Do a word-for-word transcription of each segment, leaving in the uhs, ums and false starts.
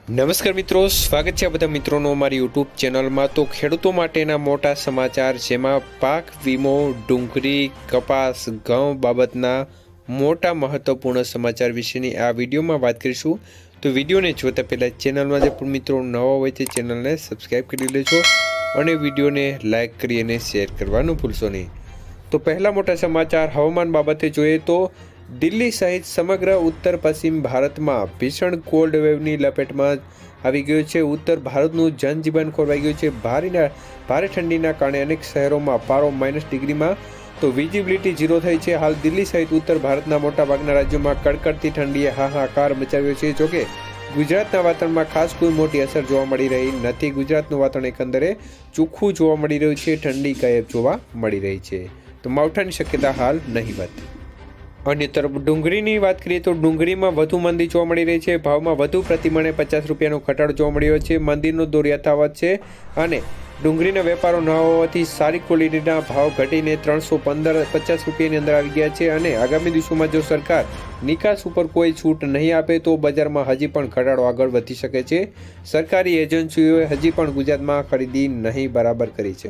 નમસ્કાર મિત્રો, સ્વાગત છે બધા મિત્રોનો અમારી યુટ્યુબ ચેનલમાં। તો ખેડૂતો માટેના મોટા સમાચાર, જેમાં પાક વીમો, ડુંગળી, કપાસ, ઘઉં બાબતના મોટા મહત્વપૂર્ણ સમાચાર વિશેની આ વિડીયોમાં વાત કરીશું। તો વિડીયોને જોતા પહેલાં ચેનલમાં જે પણ મિત્રો નવા હોય તે ચેનલને સબસ્ક્રાઈબ કરી લેજો અને વિડીયોને લાઇક કરી અને શેર કરવાનું ભૂલશો નહીં। તો પહેલા મોટા સમાચાર હવામાન બાબતે જોઈએ તો દિલ્હી સહિત સમગ્ર ઉત્તર પશ્ચિમ ભારતમાં ભીષણ કોલ્ડ વેવની લપેટમાં આવી ગયો છે। ઉત્તર ભારતનું જનજીવન ખોરવાઈ ગયું છે। ભારેના ભારે ઠંડીના કારણે અનેક શહેરોમાં પારો માઇનસ ડિગ્રીમાં તો વિઝિબિલિટી ઝીરો થઈ છે। હાલ દિલ્હી સહિત ઉત્તર ભારતના મોટાભાગના રાજ્યોમાં કડકડતી ઠંડીએ હાહાકાર મચાવ્યો છે। જોકે ગુજરાતના વાતાવરણમાં ખાસ કોઈ મોટી અસર જોવા મળી રહી નથી। ગુજરાતનું વાતાવરણ એકંદરે ચોખ્ખું જોવા મળી રહ્યું છે, ઠંડી ગાયબ જોવા મળી રહી છે, તો માવઠાની શક્યતા હાલ નહીવત। अन्य तरफ डूंगळीनी बात करिए तो डूंगळीमां वधु मंदी जोवा मळी रही है। भावमां वधु प्रतिमणे पचास रूपियानो घटाडो जोवा मळ्यो छे। मंदीनो दौर यथावत छे अने डूंगळीना वेपारो न होवाथी सारी क्वॉलिटीना भाव घटीने त्रणसो पंदर पचास रूपियानी अंदर आवी गया छे। अने आगामी दिवसोमां जो सरकार निकास उपर कोई छूट नहीं आपे तो बजारमां हजी पण घटाडो आगळ वधी शके छे। सरकारी एजन्सीओए हजी पण गुजरातमां खरीदी नहीं बराबर करी छे।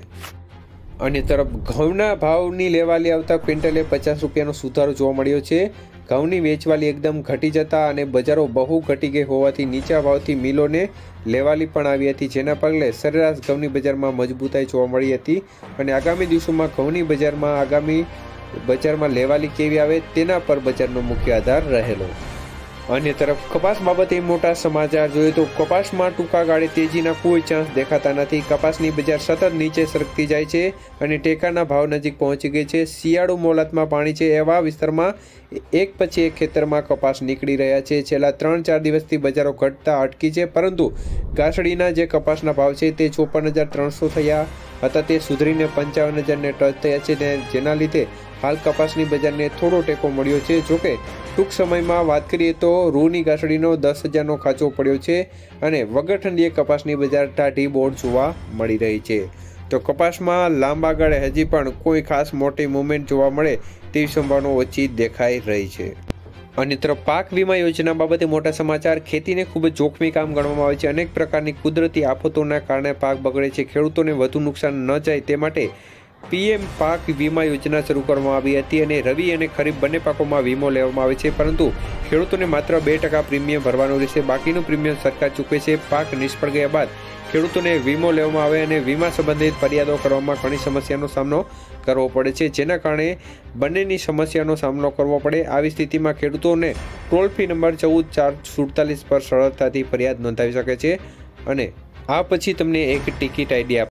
अन्य तरफ घऊना भावनी लेवाली आवता क्विंटले पचास रूपियानो सुधारो जोवा मळ्यो छे। घऊनी वेचवाली एकदम घटी जता अने बजारो बहु घटी गई होवाथी नीचा भावथी मिलोने लेवाली पण आवी हती, जेना पगले सरेराश घऊनी बजारमां मजबूताई जोवा मळी हती। अने आगामी दिवसोमां घऊनी बजारमां आगामी बजारमां लेवाली केवी आवे तेना पर बजारनो मुख्य आधार रहेलो। अन्य तरफ कपास बाबते मोटा समाचार जोईए तो कपासमां टूंका गाळे तेजीना कोई चांस देखाता नथी। कपासनी बजार सतत नीचे सरकती जाय छे अने टेकाना भाव नजीक पहोंची गई छे। शियाळु मोलातमां पाणी छे एवा विસ્તારમાં एक પછી એક ખેતરમાં કપાસ નીકળી રહ્યા છે। છેલ્લા ત્રણ ચાર દિવસથી બજારો ઘટતા અટકી છે, પરંતુ ગાસડીના જે કપાસના ભાવ છે તે ચોપન હજાર ત્રણસો થયા હતા, તે સુધરીને પંચાવન હજારને ટચ થયા છે, જેના લીધે હાલ કપાસની બજારને થોડો ટેકો મળ્યો છે। જોકે ટૂંક સમયમાં વાત કરીએ તો રૂની ગાસડીનો દસ હજારનો ખાંચો પડ્યો છે અને વગર ઠંડીએ કપાસની બજાર ટાઢી બોર્ડ જોવા મળી રહી છે। તો કપાસમાં લાંબા ગાળે હજી પણ કોઈ ખાસ મોટી મૂવમેન્ટ જોવા મળે તેવી સંભાવના ઓછી દેખાઈ રહી છે। અન્ય તરફ પાક વીમા યોજના બાબતે મોટા સમાચાર। ખેતીને ખૂબ જ જોખમી કામ ગણવામાં આવે છે। અનેક પ્રકારની કુદરતી આફતોના કારણે પાક બગડે છે। ખેડૂતોને વધુ નુકસાન ન જાય તે માટે પીએમ પાક વીમા યોજના શરૂ કરવામાં આવી હતી અને રવિ અને ખરીફ બંને પાકોમાં વીમો લેવામાં આવે છે, પરંતુ ખેડૂતોને માત્ર બે ટકા પ્રીમિયમ ભરવાનું રહેશે, બાકીનું પ્રીમિયમ સરકાર ચૂકવે છે। પાક નિષ્ફળ ગયા બાદ ખેડૂતોને વીમો લેવામાં આવે અને વીમા સંબંધિત ફરિયાદો કરવામાં ઘણી સમસ્યાનો સામનો કરવો પડે છે, જેના કારણે બંનેની સમસ્યાનો સામનો કરવો પડે। આવી સ્થિતિમાં ખેડૂતોને ટોલ ફ્રી નંબર ચૌદ ચાર સુડતાલીસ પર સરળતાથી ફરિયાદ નોંધાવી શકે છે। અને આ પછી તમને એક ટિકિટ આઈડી